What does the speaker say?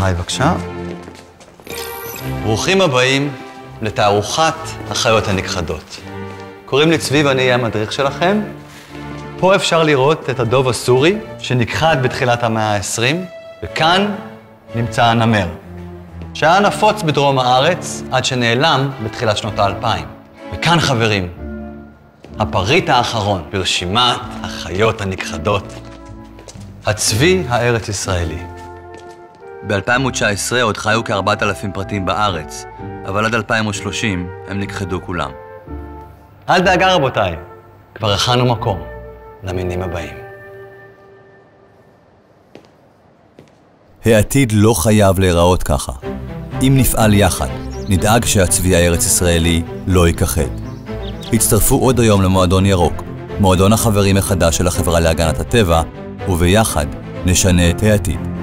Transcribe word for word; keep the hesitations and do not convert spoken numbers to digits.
אחריי בבקשה. ברוכים הבאים לתערוכת החיות הנכחדות. קוראים לי צבי ואני אהיה המדריך שלכם. פה אפשר לראות את הדוב הסורי שנכחד בתחילת המאה ה-עשרים, וכאן נמצא הנמר, שהיה נפוץ בדרום הארץ עד שנעלם בתחילת שנות האלפיים. וכאן, חברים, הפריט האחרון ברשימת החיות הנכחדות, הצבי הארץ-ישראלי. ב-אלפיים תשע עשרה עוד חיו כ-ארבעת אלפים פרטים בארץ, אבל עד אלפיים ושלושים הם נכחדו כולם. אל דאגה רבותיי, כבר הכנו מקום למינים הבאים. העתיד לא חייב להיראות ככה. אם נפעל יחד, נדאג שהצבי הארץ-ישראלי לא ייכחד. הצטרפו עוד היום למועדון ירוק, מועדון החברים מחדש של החברה להגנת הטבע, וביחד נשנה את העתיד.